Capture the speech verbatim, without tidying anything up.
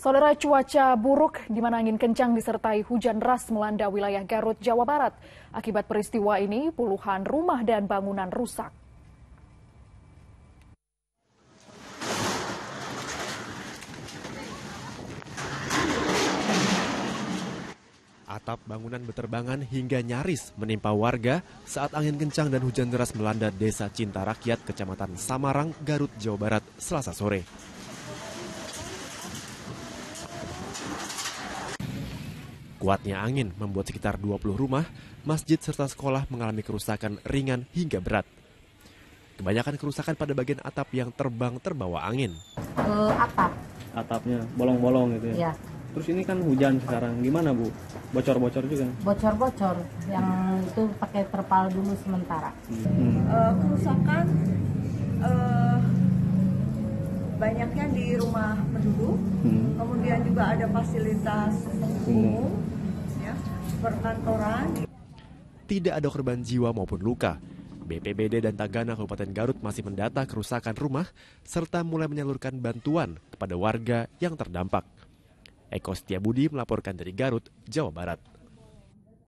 Saudara, cuaca buruk di mana angin kencang disertai hujan deras melanda wilayah Garut, Jawa Barat. Akibat peristiwa ini, puluhan rumah dan bangunan rusak. Atap bangunan beterbangan hingga nyaris menimpa warga saat angin kencang dan hujan deras melanda Desa Cinta Rakyat, Kecamatan Samarang, Garut, Jawa Barat, Selasa sore. Kuatnya angin membuat sekitar dua puluh rumah, masjid serta sekolah mengalami kerusakan ringan hingga berat. Kebanyakan kerusakan pada bagian atap yang terbang terbawa angin. Uh, atap. Atapnya bolong-bolong gitu ya? Ya. Terus ini kan hujan sekarang, gimana Bu? Bocor-bocor juga? Bocor-bocor, yang itu pakai terpal dulu sementara. Hmm. Uh, kerusakan uh, banyaknya di rumah penduduk, hmm. kemudian juga ada fasilitas umum, hmm. ya, perkantoran. Tidak ada korban jiwa maupun luka. B P B D dan Tagana Kabupaten Garut masih mendata kerusakan rumah serta mulai menyalurkan bantuan kepada warga yang terdampak. Eko Setiabudi melaporkan dari Garut, Jawa Barat.